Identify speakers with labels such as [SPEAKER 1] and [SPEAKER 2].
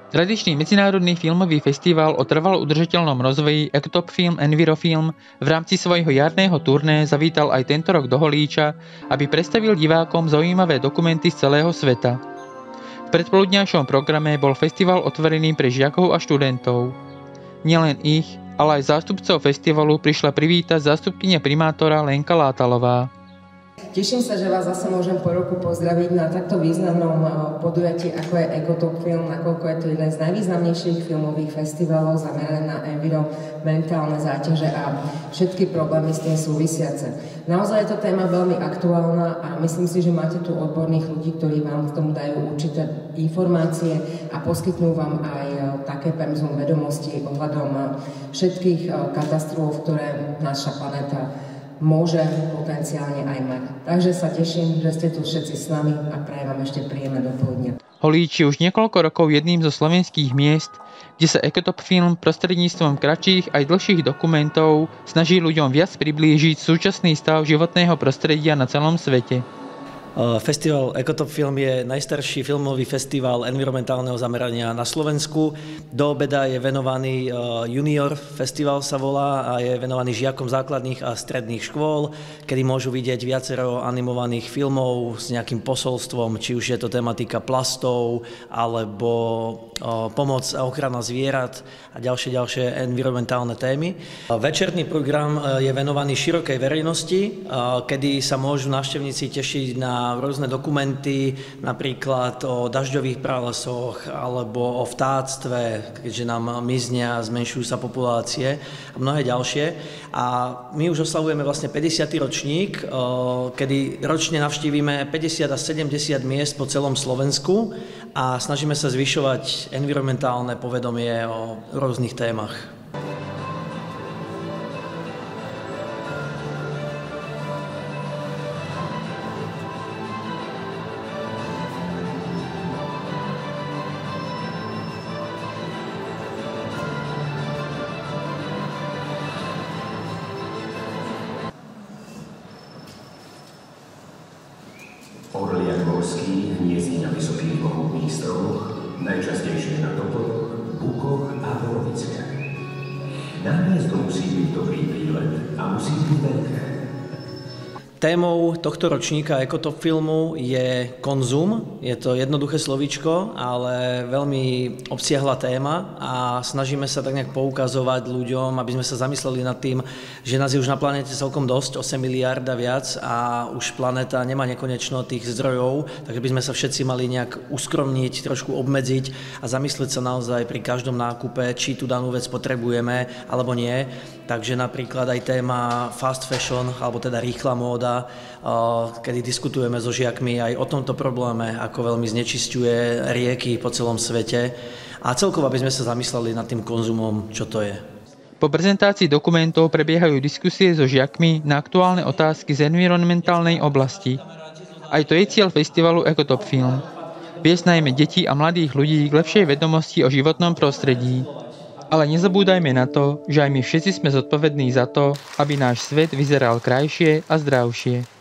[SPEAKER 1] Tradičný medzinárodný filmový festival o trvalo udržateľnom rozvoji Ecotop Film Envirofilm v rámci svojho jarného turné zavítal aj tento rok do Holíča, aby predstavil divákom zaujímavé dokumenty z celého sveta. V predpoludňajšom programe bol festival otvorený pre žiakov a študentov. Nielen ich, ale aj zástupcov festivalu prišla privítať zástupkyňa primátora Lenka Látalová.
[SPEAKER 2] Teším sa, že vás zase môžem po roku pozdraviť na takto významnom podujatí, ako je Ecotop Film, nakoľko je to jeden z najvýznamnejších filmových festivalov zameraný na environmentálne záťaže a všetky problémy s tým súvisiace. Naozaj je to téma veľmi aktuálna a myslím si, že máte tu odborných ľudí, ktorí vám v tom dajú určité informácie a poskytnú vám aj také pemzum vedomostí ohľadom všetkých katastrof, ktoré naša planéta môže potenciálne aj mať. Takže sa teším, že ste tu všetci s nami a prajem vám ešte príjemné dopoludne.
[SPEAKER 1] Holíč je už niekoľko rokov jedným zo slovenských miest, kde sa Ecotop Film prostredníctvom kratších aj dlhších dokumentov snaží ľuďom viac priblížiť súčasný stav životného prostredia na celom svete.
[SPEAKER 3] Festival Ecotop Film je najstarší filmový festival environmentálneho zamerania na Slovensku. Do obeda je venovaný Junior Festival sa volá a je venovaný žiakom základných a stredných škôl, kedy môžu vidieť viacero animovaných filmov s nejakým posolstvom, či už je to tematika plastov alebo pomoc a ochrana zvierat a ďalšie environmentálne témy. Večerný program je venovaný širokej verejnosti, kedy sa môžu návštevníci tešiť na rôzne dokumenty, napríklad o dažďových pralesoch alebo o vtáctve, keďže nám miznia, zmenšujú sa populácie a mnohé ďalšie. A my už oslavujeme vlastne 50. ročník, kedy ročne navštívime 50 a 70 miest po celom Slovensku a snažíme sa zvyšovať environmentálne povedomie o rôznych témach.
[SPEAKER 4] Orliak morský hniezdi na vysokých mohutných stromoch, najčastejšie na topoloch, bukoch a boroviciach. Na hniezdo musí byť dobrý prílet a musí byť veľké.
[SPEAKER 3] Témou tohto ročníka Ecotop Filmu je konzum. Je to jednoduché slovíčko, ale veľmi obsiahla téma a snažíme sa tak nejak poukazovať ľuďom, aby sme sa zamysleli nad tým, že nás je už na planéte celkom dosť, 8 miliárd a viac a už planéta nemá nekonečno tých zdrojov, takže by sme sa všetci mali nejak uskromniť, trošku obmedziť a zamyslieť sa naozaj pri každom nákupe, či tú danú vec potrebujeme alebo nie. Takže napríklad aj téma fast fashion, alebo teda rýchla móda, kedy diskutujeme so žiakmi aj o tomto probléme, ako veľmi znečisťuje rieky po celom svete a celkovo aby sme sa zamysleli nad tým konzumom, čo to je.
[SPEAKER 1] Po prezentácii dokumentov prebiehajú diskusie so žiakmi na aktuálne otázky z environmentálnej oblasti. Aj to je cieľ festivalu Ecotop Film. Viesť najmä detí a mladých ľudí k lepšej vedomosti o životnom prostredí. Ale nezabúdajme na to, že aj my všetci sme zodpovední za to, aby náš svet vyzeral krajšie a zdravšie.